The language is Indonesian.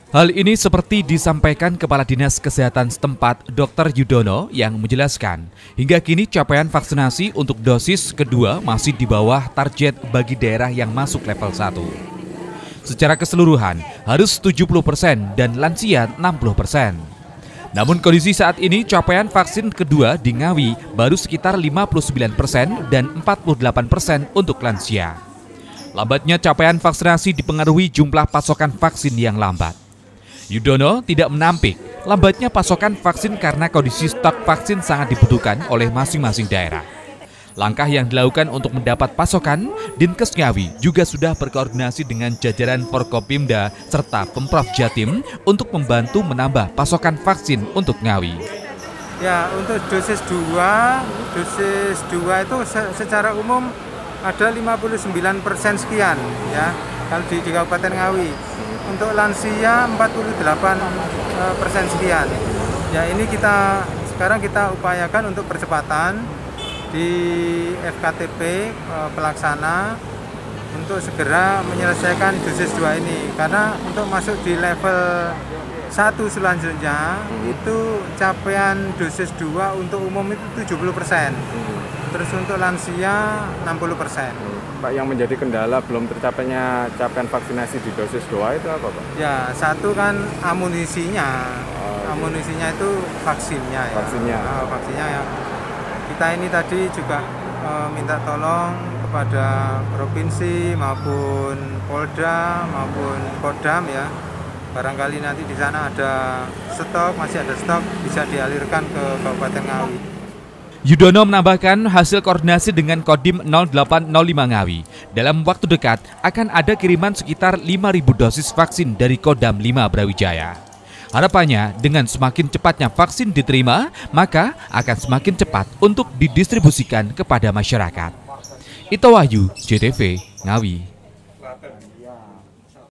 Hal ini seperti disampaikan Kepala Dinas Kesehatan setempat Dr. Yudono yang menjelaskan, hingga kini capaian vaksinasi untuk dosis kedua masih di bawah target bagi daerah yang masuk level 1. Secara keseluruhan harus 70% dan lansia 60%. Namun kondisi saat ini capaian vaksin kedua di Ngawi baru sekitar 59% dan 48% untuk lansia. Lambatnya capaian vaksinasi dipengaruhi jumlah pasokan vaksin yang lambat. Yudono tidak menampik lambatnya pasokan vaksin karena kondisi stok vaksin sangat dibutuhkan oleh masing-masing daerah. Langkah yang dilakukan untuk mendapat pasokan, Dinkes Ngawi juga sudah berkoordinasi dengan jajaran Forkopimda serta Pemprov Jatim untuk membantu menambah pasokan vaksin untuk Ngawi. Ya, untuk dosis 2 itu secara umum ada 59% sekian ya, kalau di Kabupaten Ngawi. Untuk lansia 48% sekian. Ya, ini sekarang kita upayakan untuk percepatan di FKTP pelaksana untuk segera menyelesaikan dosis 2 ini, karena untuk masuk di level 1 selanjutnya itu capaian dosis 2 untuk umum itu 70%. Terus untuk lansia 60%. Pak, yang menjadi kendala belum tercapainya capaian vaksinasi di dosis 2 itu apa, Pak? Ya, satu kan amunisinya. Amunisinya itu vaksinnya ya. Vaksinnya ya. Kita ini tadi juga minta tolong kepada provinsi maupun Polda maupun Kodam ya. Barangkali nanti di sana ada stok, masih ada stok, bisa dialirkan ke Kabupaten Ngawi. Yudono menambahkan hasil koordinasi dengan Kodim 0805 Ngawi. Dalam waktu dekat akan ada kiriman sekitar 5.000 dosis vaksin dari Kodam 5 Brawijaya. Harapannya dengan semakin cepatnya vaksin diterima, maka akan semakin cepat untuk didistribusikan kepada masyarakat. Ito Wahyu, JTV, Ngawi.